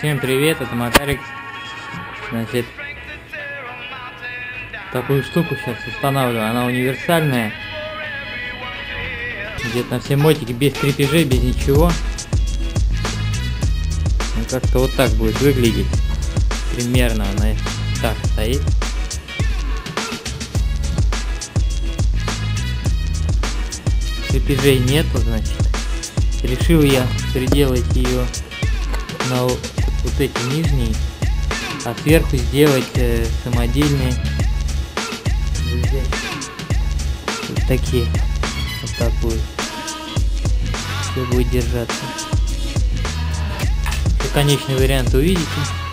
Всем привет, это Макарик. Значит, такую штуку сейчас устанавливаю. Она универсальная. Где-то на все мотики, без крепежей, без ничего. Ну, как-то вот так будет выглядеть. Примерно она так стоит. Крепежей нету, значит. Решил я приделать ее на вот эти нижние, а сверху сделать самодельные вот такие. Вот так будет. Все будет держаться. Еще конечный вариант увидите.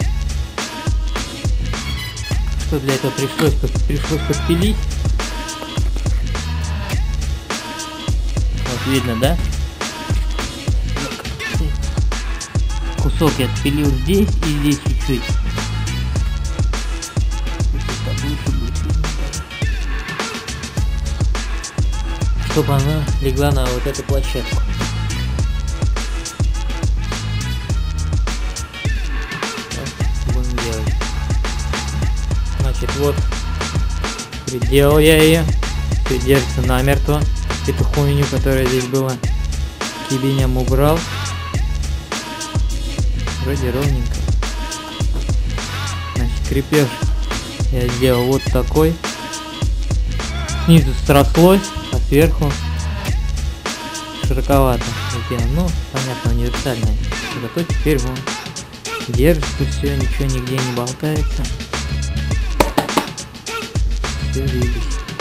Что для этого пришлось подпилить. Вот видно, да? Кусок я отпилил здесь и здесь чуть-чуть. Чтобы она легла на вот эту площадку. Так, будем делать. Значит, вот приделал я ее. Все держится намертво. Эту хуйню, которая здесь была, кибиням убрал. Вроде ровненько. Значит, крепеж я сделал вот такой. Снизу срослось, а сверху широковато сделал. Ну, понятно, универсальное. Зато теперь вон держится все, ничего нигде не болтается. Все видите.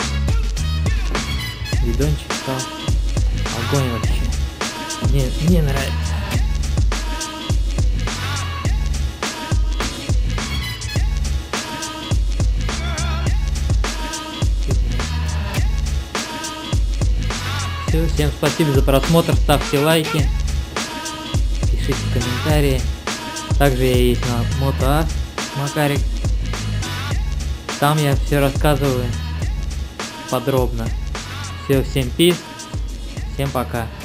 Бидончик стал. Огонь вообще. Мне нравится. Все, всем спасибо за просмотр, ставьте лайки, пишите комментарии. Также я есть на Moto Макарик. Там я все рассказываю подробно. Все, всем peace, всем пока.